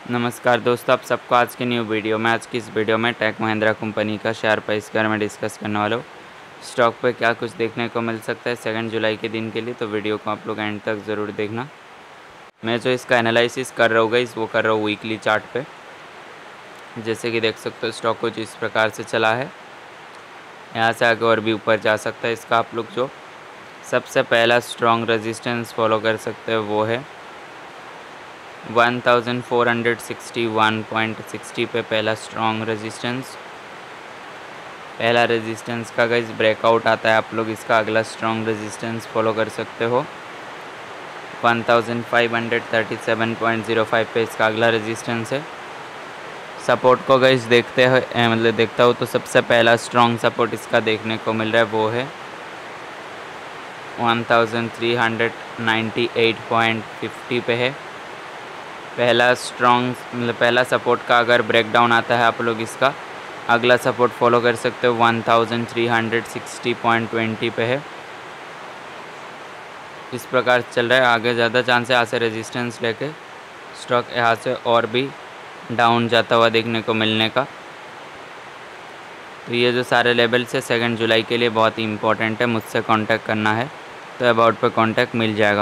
नमस्कार दोस्तों, आप सबको आज की न्यू वीडियो में आज की इस वीडियो में टेक महिंद्रा कंपनी का शेयर प्राइस के बारे में डिस्कस करने वाला हूँ। स्टॉक पे क्या कुछ देखने को मिल सकता है 2 जुलाई के दिन के लिए, तो वीडियो को आप लोग एंड तक ज़रूर देखना। मैं जो इसका एनालिसिस कर रहा हूँ गाइस, वो कर रहा हूँ वीकली चार्ट पे। जैसे कि देख सकते हो स्टॉक कुछ इस प्रकार से चला है, यहाँ से आगे और भी ऊपर जा सकता है। इसका आप लोग जो सबसे पहला स्ट्रॉन्ग रेजिस्टेंस फॉलो कर सकते हो वो है 1461.60 पे पहला स्ट्रॉन्ग रेजिस्टेंस। पहला रेजिस्टेंस का गाइस ब्रेकआउट आता है, आप लोग इसका अगला स्ट्रॉन्ग रेजिस्टेंस फॉलो कर सकते हो 1537.05 पे इसका अगला रेजिस्टेंस है। सपोर्ट को गाइस देखते हैं मतलब देखता हूँ तो सबसे पहला स्ट्रॉन्ग सपोर्ट इसका देखने को मिल रहा है वो है 1398.50 पे है। पहला स्ट्रॉन्ग मतलब पहला सपोर्ट का अगर ब्रेकडाउन आता है, आप लोग इसका अगला सपोर्ट फॉलो कर सकते हो 1360.20 पे है। इस प्रकार चल रहा है, आगे ज़्यादा चांस है यहाँ से रेजिस्टेंस लेके स्टॉक यहाँ से और भी डाउन जाता हुआ देखने को मिलने का। तो ये जो सारे लेवल्स है 2 जुलाई के लिए बहुत ही इंपॉर्टेंट है, मुझसे कांटेक्ट करना है तो अबाउट पे कांटेक्ट मिल जाएगा।